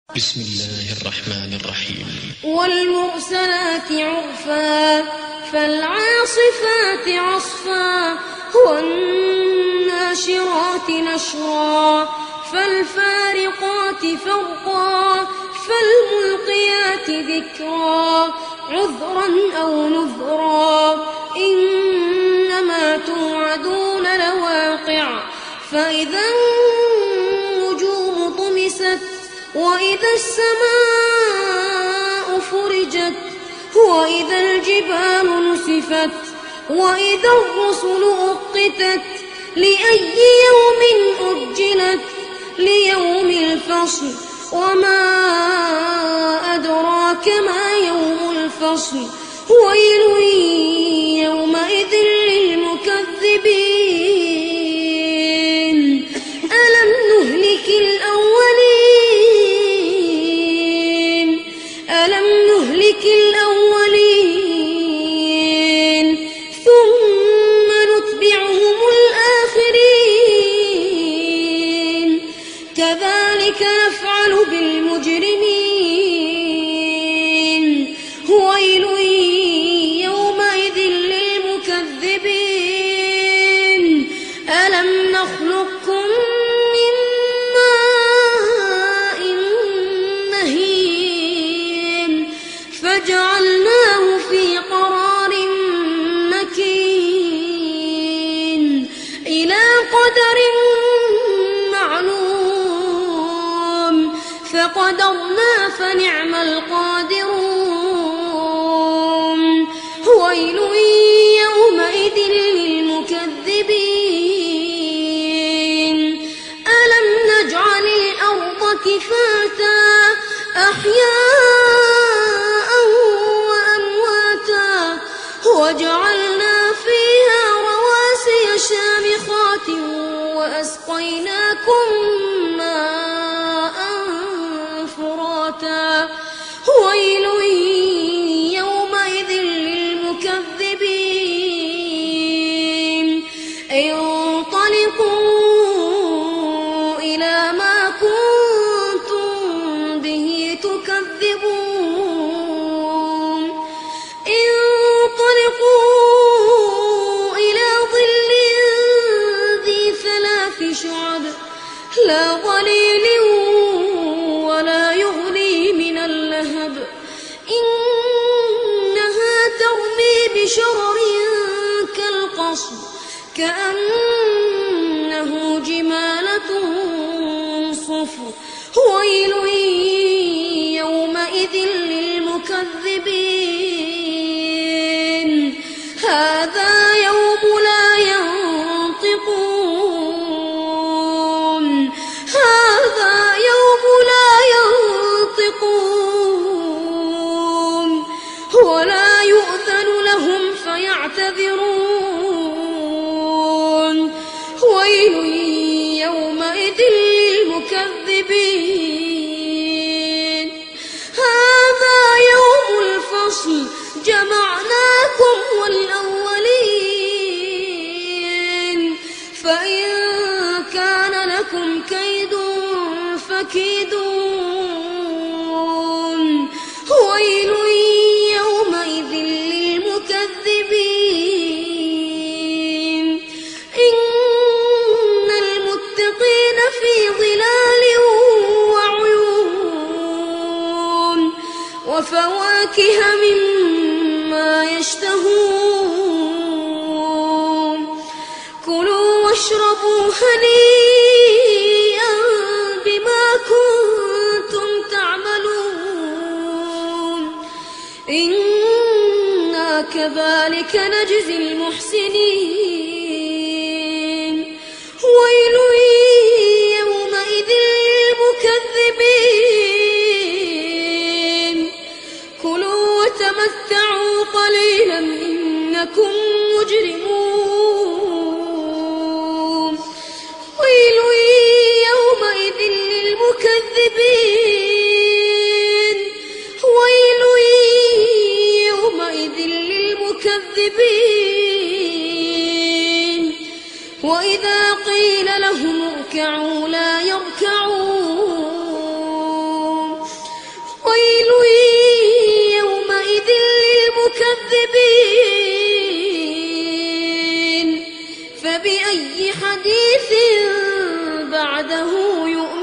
بسم الله الرحمن الرحيم. والمرسلات عرفا فالعاصفات عصفا والناشرات نشرا فالفارقات فرقا فالملقيات ذكرا عذرا أو نذرا إنما توعدون لواقع فإذا النجوم طمست وإذا السماء فرجت وإذا الجبال نسفت وإذا الرسل أقتت لأي يوم أجلت ليوم الفصل وما أدراك ما يوم الفصل ويل يومئذ للمكذبين ألم نهلك الأولين ثم نتبعهم الآخرين كذلك نفعل بالمجرمين ويل يومئذ للمكذبين ألم نخلقكم من ماء مهين فجعلناه في قرار مكين إلى قدر معلوم فقدرنا فنعم القادرون ويل يومئذ للمكذبين ألم نجعل الأرض كفاتا أحياء وجعلنا فيها رواسي شامخات وأسقيناكم ماء فراتا ويل يومئذ للمكذبين انطلقوا إلى ما كنتم به تكذبون إلى ظل ذي ثلاث شعب لا ظليل ولا يغني من اللهب إنها ترمي بشرر كالقصر كأنه جمالة صفر ويل يومئذ للمكذبين هذا يوم لا ينطقون ولا يؤذن لهم فيعتذرون ويل يومئذ للمكذبين هذا يوم الفصل جمعناكم والأولين فإن كان لكم كيد فكيدون ويل يومئذ للمكذبين إن المتقين في ظلال وعيون وفواكه مما يشتهون كلوا واشربوا هنيئا بما كنتم تعملون إنا كذلك نجزي المحسنين ويل يومئذ للمكذبين كلوا وتمتعوا قليلا إنكم مجرمون ويل يومئذ للمكذبين وإذا قيل لهم اركعوا لا يركعون فبأي حديث بعده يؤمنون